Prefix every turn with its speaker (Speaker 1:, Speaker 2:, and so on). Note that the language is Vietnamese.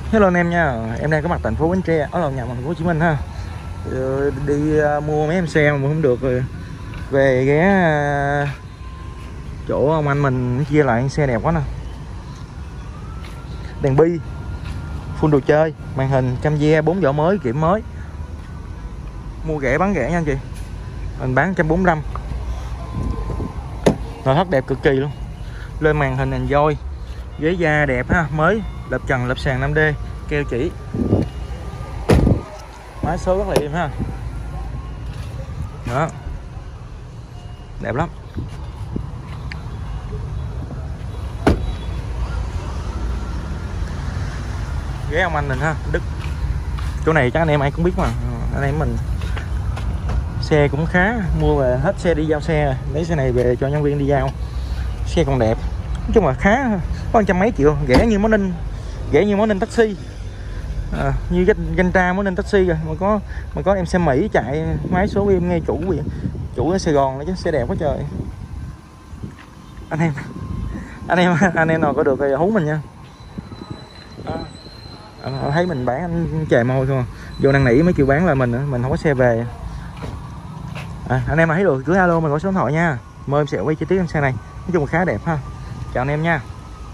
Speaker 1: Hello anh em nha, em đang có mặt thành phố Bến Tre, ở nhà thành phố Hồ Chí Minh ha. Đi mua mấy em xe mà không được rồi về ghé chỗ ông anh mình chia lại xe đẹp quá nè. Đèn bi, full đồ chơi, màn hình cam ge 4 vỏ mới, kiểm mới. Mua rẻ bán rẻ nha anh chị. Mình bán 145. Nội thất đẹp cực kỳ luôn. Lên màn hình Android, ghế da đẹp ha, mới, lợp trần lợp sàn 5D, keo chỉ. Máy số rất là êm ha. Đó. Đẹp lắm. Ghé ông anh mình ha, Đức. Chỗ này chắc anh em ai cũng biết mà. Anh em mình xe cũng khá, mua về hết xe đi giao xe, lấy xe này về cho nhân viên đi giao. Xe còn đẹp. Nói chung là khá, có 100 mấy triệu, rẻ như món ninh taxi. Như danh tra món ninh taxi rồi mà có em xe Mỹ chạy máy số em ngay chủ ở Sài Gòn nữa chứ, xe đẹp quá trời. Anh em nào có được thì hú mình nha. Thấy mình bán anh chè môi không, vô năn nỉ mới chịu bán là mình không có xe về. Anh em mà thấy được cứ alo mình, gọi số điện thoại nha, mời em sẽ quay chi tiết em xe này. Nói chung là khá đẹp ha. Chào anh em nha.